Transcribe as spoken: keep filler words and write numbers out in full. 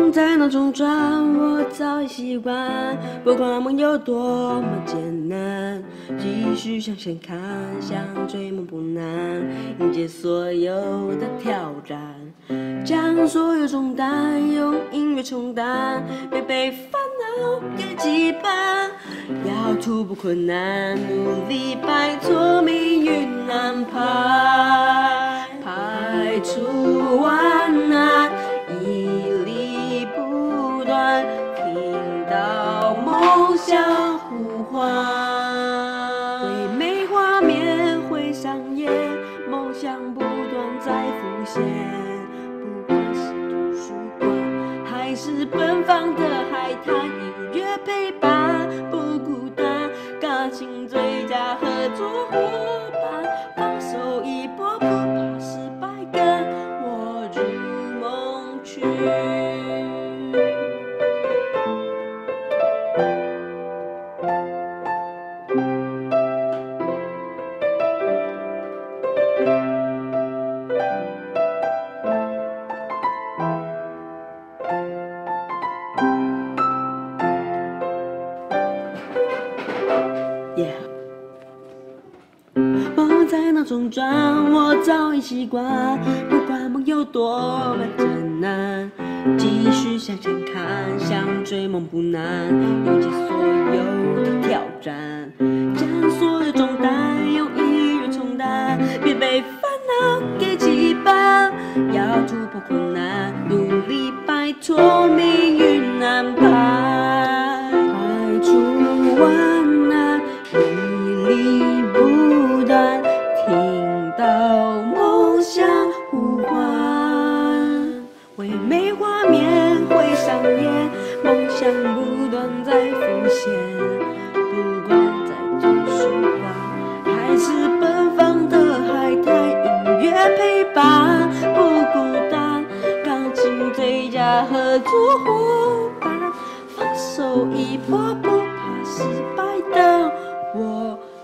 梦在脑中转，我早已习惯。不管梦有多么艰难，继续向前看，想追梦不难，迎接所有的挑战。将所有重担用音乐冲淡，别被烦恼给羁绊。要突破困难，努力摆脱命运安排，排除万难。 屹立不断，听到梦想呼唤，唯美画面会上演，梦想不断在浮现。不管是图书馆，还是奔放的海滩，音乐陪伴不孤单，钢琴最佳合作伙伴，放手一搏，不怕失败，跟我入梦去。 Yeah. 梦在脑中转，我早已习惯。不管梦有多么艰难，继续向前看，想追梦不难，迎接所有的挑战。将所有重担用音乐冲淡，别被烦恼给羁绊。要突破困难，努力摆脱命运安排，排除万难。 屹立不断，听到梦想呼唤，唯美画面会上演，梦想不断在浮现。不管在图书馆，还是奔放的海滩，音乐陪伴不孤单，钢琴最佳合作伙伴，放手一搏，不怕失败的我。